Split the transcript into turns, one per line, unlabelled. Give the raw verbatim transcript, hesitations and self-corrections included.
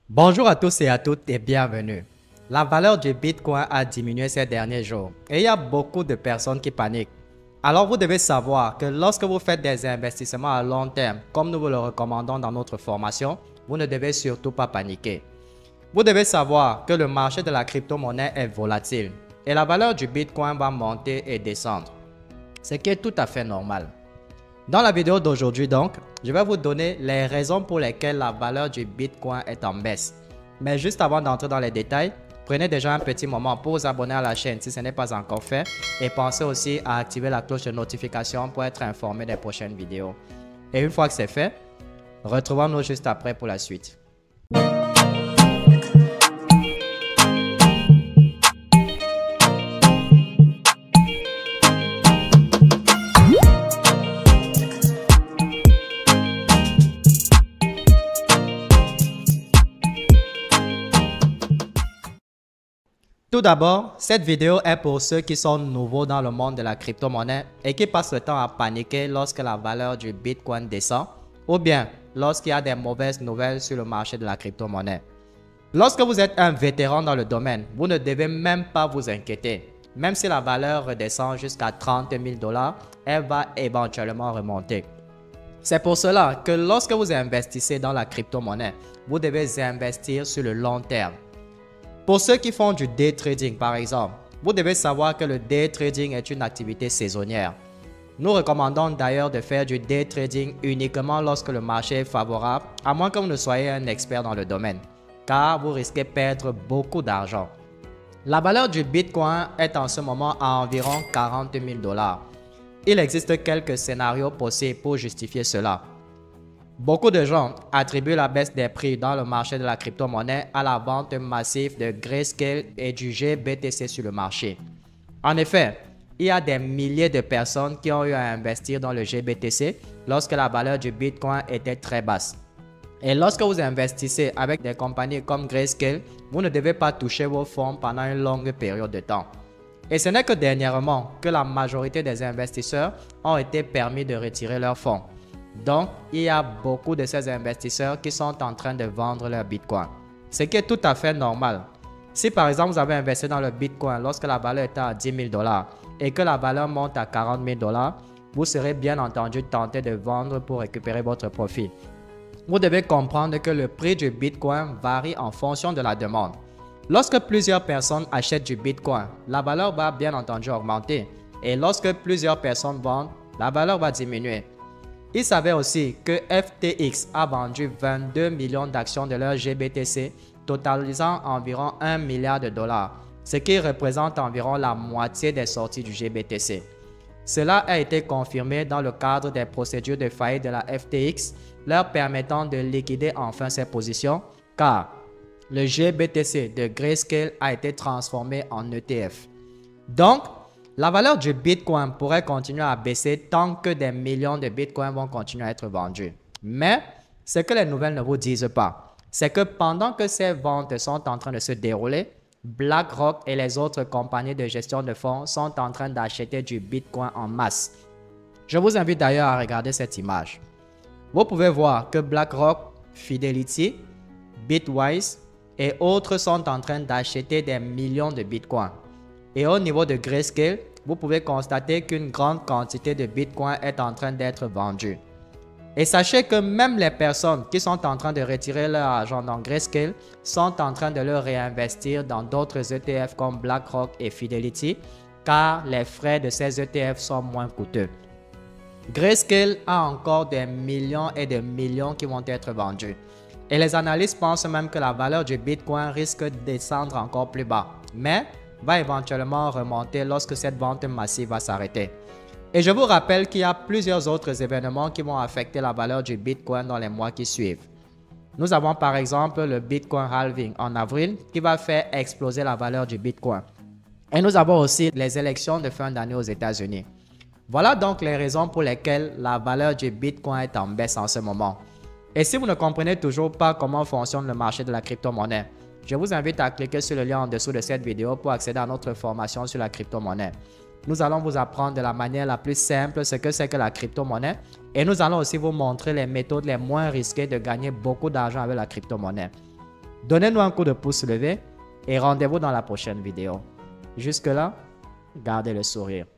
Bonjour à tous et à toutes et bienvenue. La valeur du Bitcoin a diminué ces derniers jours et il y a beaucoup de personnes qui paniquent. Alors vous devez savoir que lorsque vous faites des investissements à long terme, comme nous vous le recommandons dans notre formation, vous ne devez surtout pas paniquer. Vous devez savoir que le marché de la crypto-monnaie est volatile et la valeur du Bitcoin va monter et descendre, ce qui est tout à fait normal. Dans la vidéo d'aujourd'hui donc, je vais vous donner les raisons pour lesquelles la valeur du Bitcoin est en baisse. Mais juste avant d'entrer dans les détails, prenez déjà un petit moment pour vous abonner à la chaîne si ce n'est pas encore fait et pensez aussi à activer la cloche de notification pour être informé des prochaines vidéos. Et une fois que c'est fait, retrouvons-nous juste après pour la suite. Tout d'abord, cette vidéo est pour ceux qui sont nouveaux dans le monde de la crypto-monnaie et qui passent le temps à paniquer lorsque la valeur du Bitcoin descend ou bien lorsqu'il y a des mauvaises nouvelles sur le marché de la crypto-monnaie. Lorsque vous êtes un vétéran dans le domaine, vous ne devez même pas vous inquiéter. Même si la valeur redescend jusqu'à trente mille dollars, elle va éventuellement remonter. C'est pour cela que lorsque vous investissez dans la crypto-monnaie, vous devez investir sur le long terme. Pour ceux qui font du day trading par exemple, vous devez savoir que le day trading est une activité saisonnière. Nous recommandons d'ailleurs de faire du day trading uniquement lorsque le marché est favorable, à moins que vous ne soyez un expert dans le domaine, car vous risquez de perdre beaucoup d'argent. La valeur du Bitcoin est en ce moment à environ quarante mille dollars. Il existe quelques scénarios possibles pour justifier cela. Beaucoup de gens attribuent la baisse des prix dans le marché de la crypto-monnaie à la vente massive de Grayscale et du G B T C sur le marché. En effet, il y a des milliers de personnes qui ont eu à investir dans le G B T C lorsque la valeur du Bitcoin était très basse. Et lorsque vous investissez avec des compagnies comme Grayscale, vous ne devez pas toucher vos fonds pendant une longue période de temps. Et ce n'est que dernièrement que la majorité des investisseurs ont été permis de retirer leurs fonds. Donc, il y a beaucoup de ces investisseurs qui sont en train de vendre leur Bitcoin, ce qui est tout à fait normal. Si par exemple vous avez investi dans le Bitcoin lorsque la valeur était à dix mille dollars et que la valeur monte à quarante mille dollars, vous serez bien entendu tenté de vendre pour récupérer votre profit. Vous devez comprendre que le prix du Bitcoin varie en fonction de la demande. Lorsque plusieurs personnes achètent du Bitcoin, la valeur va bien entendu augmenter et lorsque plusieurs personnes vendent, la valeur va diminuer. Il s'avère aussi que F T X a vendu vingt-deux millions d'actions de leur G B T C, totalisant environ un milliard de dollars, ce qui représente environ la moitié des sorties du G B T C. Cela a été confirmé dans le cadre des procédures de faillite de la F T X, leur permettant de liquider enfin ses positions, car le G B T C de Grayscale a été transformé en E T F. Donc, la valeur du Bitcoin pourrait continuer à baisser tant que des millions de Bitcoins vont continuer à être vendus. Mais ce que les nouvelles ne vous disent pas, c'est que pendant que ces ventes sont en train de se dérouler, BlackRock et les autres compagnies de gestion de fonds sont en train d'acheter du Bitcoin en masse. Je vous invite d'ailleurs à regarder cette image. Vous pouvez voir que BlackRock, Fidelity, Bitwise et autres sont en train d'acheter des millions de Bitcoins. Et au niveau de Grayscale, vous pouvez constater qu'une grande quantité de Bitcoin est en train d'être vendue. Et sachez que même les personnes qui sont en train de retirer leur argent dans Grayscale sont en train de le réinvestir dans d'autres E T F comme BlackRock et Fidelity, car les frais de ces E T F sont moins coûteux. Grayscale a encore des millions et des millions qui vont être vendus. Et les analystes pensent même que la valeur du Bitcoin risque de descendre encore plus bas, mais va éventuellement remonter lorsque cette vente massive va s'arrêter. Et je vous rappelle qu'il y a plusieurs autres événements qui vont affecter la valeur du Bitcoin dans les mois qui suivent. Nous avons par exemple le Bitcoin Halving en avril qui va faire exploser la valeur du Bitcoin. Et nous avons aussi les élections de fin d'année aux États-Unis. Voilà donc les raisons pour lesquelles la valeur du Bitcoin est en baisse en ce moment. Et si vous ne comprenez toujours pas comment fonctionne le marché de la crypto-monnaie, je vous invite à cliquer sur le lien en dessous de cette vidéo pour accéder à notre formation sur la crypto-monnaie. Nous allons vous apprendre de la manière la plus simple ce que c'est que la crypto-monnaie et nous allons aussi vous montrer les méthodes les moins risquées de gagner beaucoup d'argent avec la crypto-monnaie. Donnez-nous un coup de pouce levé et rendez-vous dans la prochaine vidéo. Jusque-là, gardez le sourire.